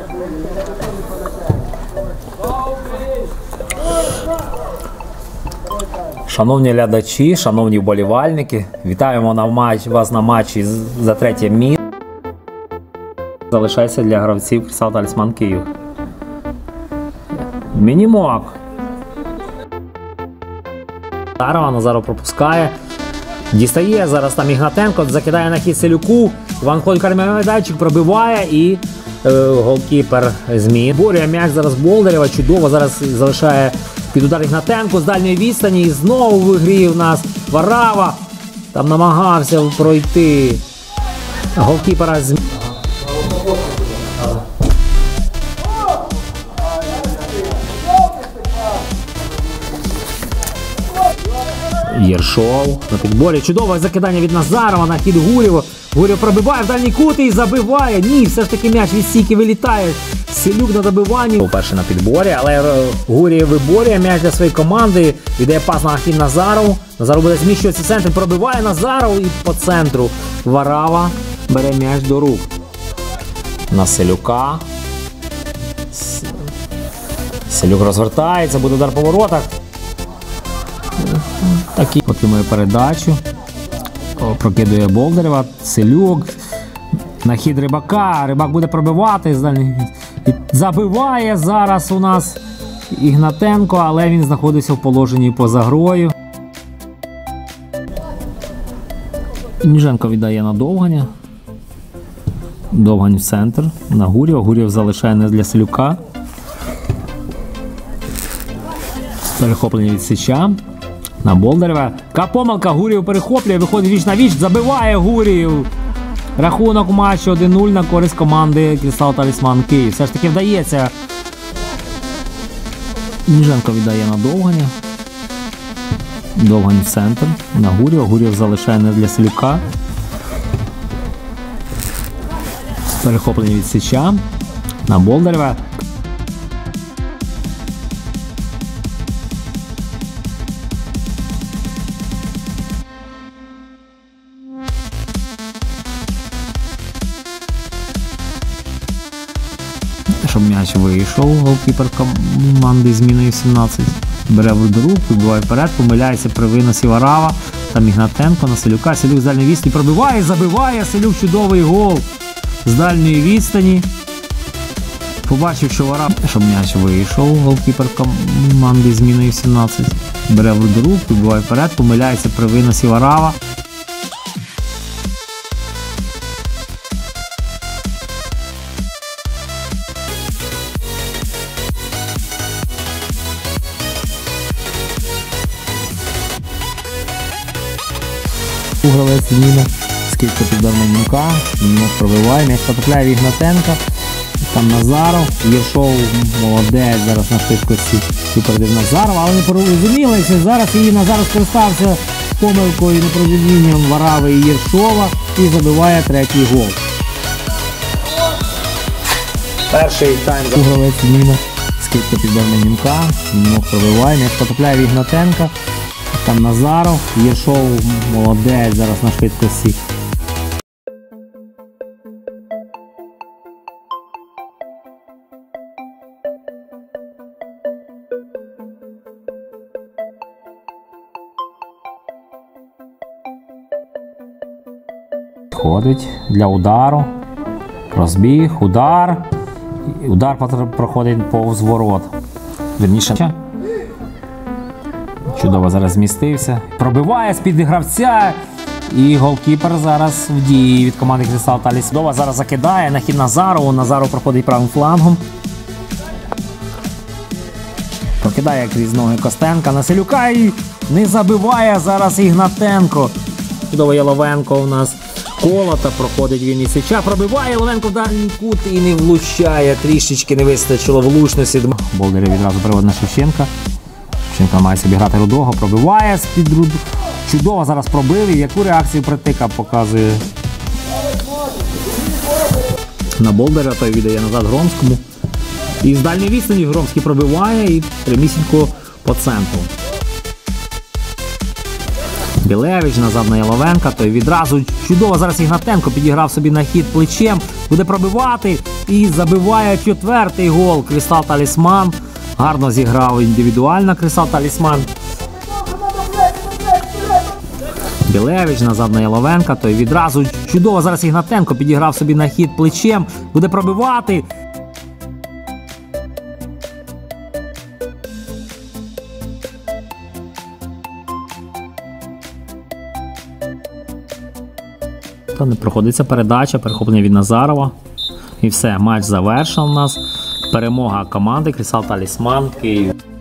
Шановні глядачі, шановні вболівальники, вітаємо вас на матчі за третє місце. Залишається для гравців Кристал Талісман Київ. Мінімок. Назаров пропускає. Дістає зараз там Ігнатенко, закидає на хід Селюку. Іван ходить кармяний майданчик, пробиває і голкіпер Зміїв. Борює м'яч зараз Болдирєва, чудово зараз залишає під удар Ігнатенко з дальньої відстані. І знову в ігрі в нас Варава. Там намагався пройти голкіпера Зміїв. Єршов на підборі. Чудове закидання від Назарова на хід Гурєва. Гурєв пробиває в дальній кут і забиває. Ні, все ж таки м'яч від стійки вилітає. Селюк на добиванні. Перший на підборі, але Гурєв виборює м'яч для своєї команди. Віддає пас на хід Назарову. Назаров буде зміщуватися в центр. Пробиває Назаров і по центру. Варава бере м'яч до рук. На Селюка. Селюк розвертається, буде удар по воротах. Такий отримує передачу, прокидує Болдирєва, Селюк, на хід Рибака, Рибак буде пробивати, забиває зараз у нас Ігнатенко, але він знаходиться в положенні поза грою. Ніженко віддає на Довганя, Довгань в центр, на Гурєва, Гурєв залишає не для Селюка. Перехоплення від Сича. На Болдирєва. Помилка, Гурєв перехоплює, виходить віч на віч, забиває Гурєв. Рахунок матчу 1-0 на користь команди Кристал Талісман Київ. Все ж таки вдається. Ніженко віддає на Довганя. Довгань в центр. На Гурєва. Гурєв залишає не для Селюка. Перехоплення від Сича. На Болдирєва. Щоб м'яч вийшов, голкіпер команди зміною 17. Бере в руку, вибиває вперед, помиляється при виносі Варава. Там Ігнатенко на Селюка. Селюк з дальньої відстані пробиває, забиває. Селюк чудовий гол з дальньої відстані. Побачив, що Варава, щоб м'яч вийшов, голкіпер команди зміною 17. Бере в руку, вибиває вперед, помиляється при виносі Варава. Гравець зміна, скидка під удар Мінімка, Мінімок пробиває, м'яч потрапляє в Ігнатенка, там Назаров, Єршов молодець, зараз на швидкості випередив Назарова, але не порозумілися, зараз її Назаров скористався помилкою, непорозумінням Варави і Єршова і забиває третій гол. Перший тайм. Гравець зміна, скидка під удар Мінімка, Мінімок пробиває, м'яч потрапляє в Ігнатенка. Там Назаров, Єршов молодець, зараз на швидкості. Підходить для удару. Розбіг, удар. Удар проходить повз ворот. Вірніше. Чудово зараз змістився. Пробиває з-під гравця. І голкіпер зараз в дії від команди Кристал Талісман. Чудово зараз закидає на хід Назарову. Назаров проходить правим флангом. Прокидає крізь ноги Костенка на Селюка і не забиває зараз Ігнатенко. Чудово Яловенко у нас. Колота, проходить він і Сича. Пробиває Яловенко в дальній кут і не влучає. Трішечки не вистачило влучності. Болдирєв відразу переводить на Шевченка. Шевченко має собі грати Рудого, пробиває з-під Руду. Чудово зараз пробив і яку реакцію Притика показує на Болдирєва, той віддає назад Громському. І з дальньої відстані Громський пробиває і прямісінько по центру. Білевич назад на Яловенка, той відразу чудово зараз Ігнатенко підіграв собі на хід плечем, буде пробивати і забиває 4-й гол. Кристал Талісман гарно зіграв індивідуально Кристал Талісман. Білевич назад на Яловенка, той відразу чудово зараз Ігнатенко підіграв собі на хід плечем, буде пробивати. Та не проходиться передача, перехоплення від Назарова. І все, матч завершив у нас. Перемога команди Кристал Талісман Київ.